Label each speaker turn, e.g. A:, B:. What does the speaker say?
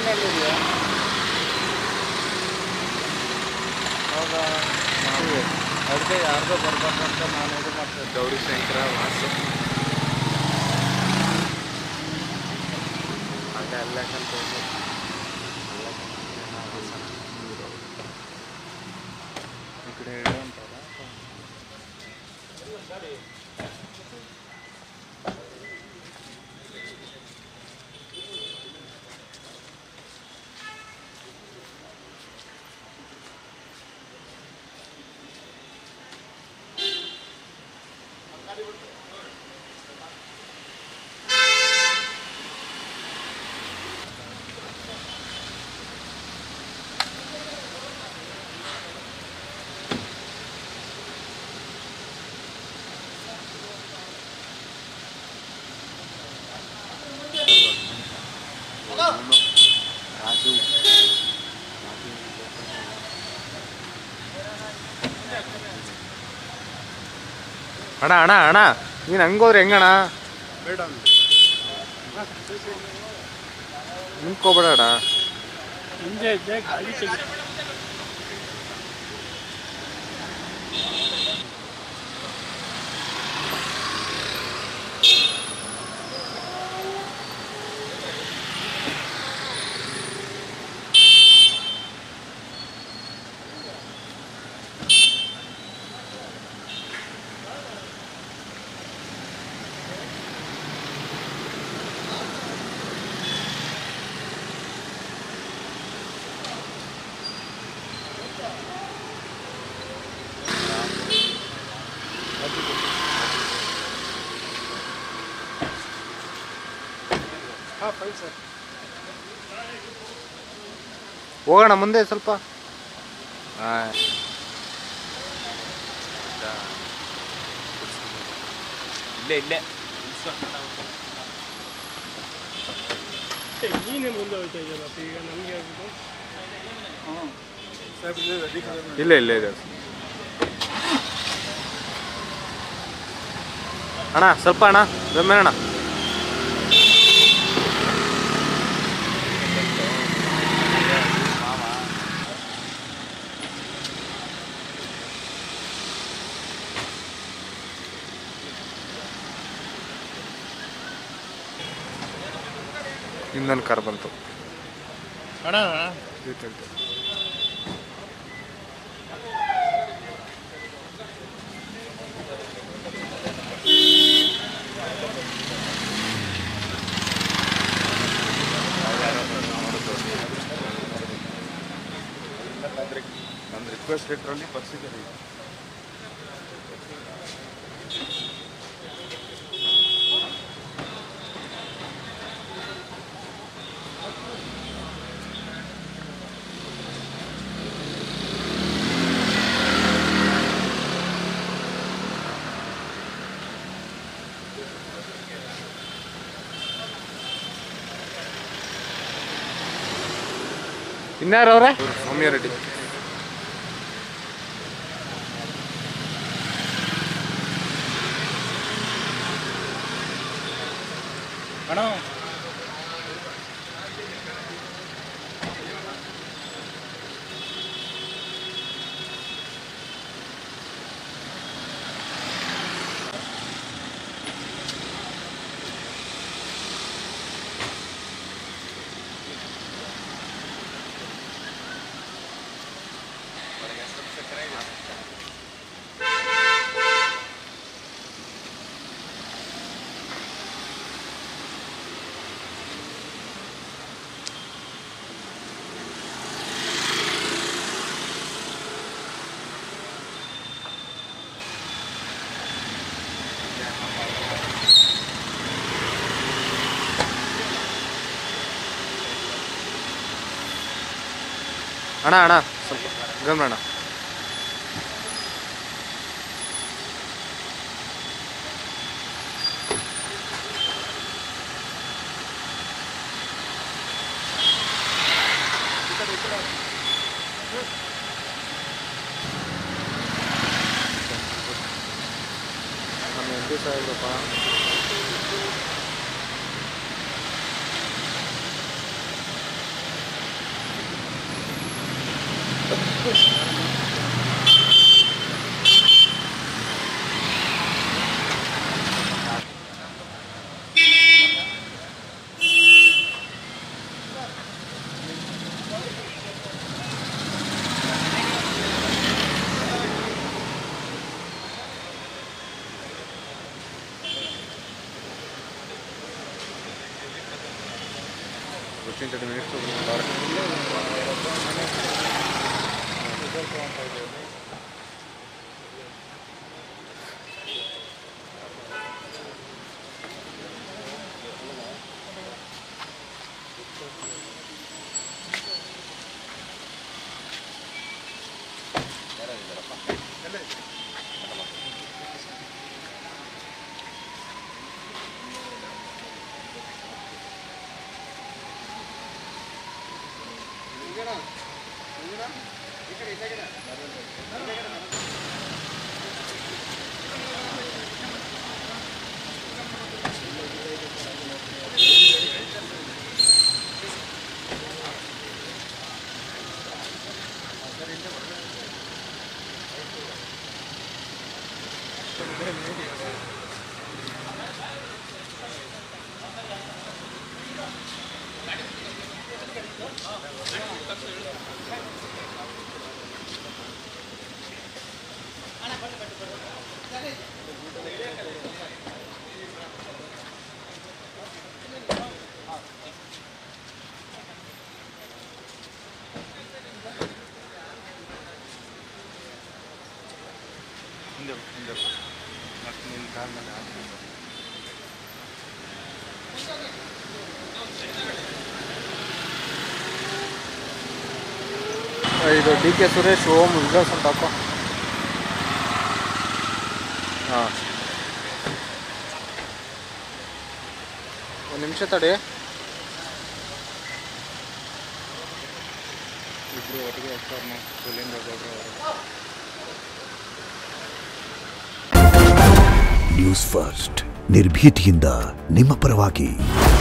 A: ನೀನೆಲ್ಲಿದೆಯಾ? ಹೌದಾ? ಅದಕ್ಕೆ ಯಾರ್ದೋ ಬರ್ಬೇಕಂತ ನಾನು ಇದು ಮಾಡ್ತೇನೆ. ಗೌರಿಶಂಕರ ವಾಸು ಅಲ್ಲೇ ಅಲ್ಲೇ ಕಲ್ತು ಹೋಗ್ಬೇಕು. ಈ ಕಡೆ ಹೇಳಿ ಉಂಟಲ್ಲ. ರಾಜು ಅಣ್ಣ ಅಣ್ಣ ಅಣ್ಣ ನೀನು ಹಂಗೋದ್ರೆ ಹೆಂಗಣ್ಣ? ಬೇಡ ನಿಂತ್ಕೋಬೇಡ ಅಣ್ಣ. ಹಿಂದೆ ಇದ್ದೆ ಗಾಡಿ ತೆಗಿ. ಹೋಗೋಣ ಮುಂದೆ ಸ್ವಲ್ಪ. ಇಲ್ಲೇ ಇಲ್ಲೇ ನೀನೇ ಮುಂದೆ ಹೋಗ್ತಾ ಇದೆಯಲ್ಲ ಈಗ ನಮಗೆ. ಇಲ್ಲ ಇಲ್ಲ ಇದೆ ಅಣ್ಣ, ಸ್ವಲ್ಪ ಅಣ್ಣ ರಮ್ಯ ಅಣ್ಣ. ಇನ್ನೊಂದು ಕಾರ್ ಬಂತು ಅಣ್ಣ. ನನ್ನ ರಿಕ್ವೆಸ್ಟ್ ಲೆಟ್ರಲ್ಲಿ ಬರ್ಸಿದ್ದಾರೆ. ಇನ್ಯಾರವ್ರೆ? ಸೌಮ್ಯ ರೆಡ್ಡಿ. ಅಣ್ಣ ಅಣ್ಣ ಅಣ್ಣ ಸ್ವಲ್ಪ ಗಮನ ಅಣ್ಣ. ನಮ್ಮ ಎಂಪಿ ಸಾಹೇಬ್ರಪ್ಪ 15-30 minutes to ಇದು ಡಿ ಕೆ ಸುರೇಶ್ ಓಂ ವಿಜಾಸ್ ಅಂತ ಹಾಕೋ. ಹಾಂ ಒಂದು ನಿಮಿಷ ತಡಿ. ಇಬ್ಬರು ಒಟ್ಟಿಗೆ ಹೋಗ್ತಾರೆ ಸುಲಿಂದ
B: ನ್ಯೂಸ್ ಫಸ್ಟ್ ನಿರ್ಭೀತಿಯಿಂದ ನಿಮ್ಮ ಪರವಾಗಿ.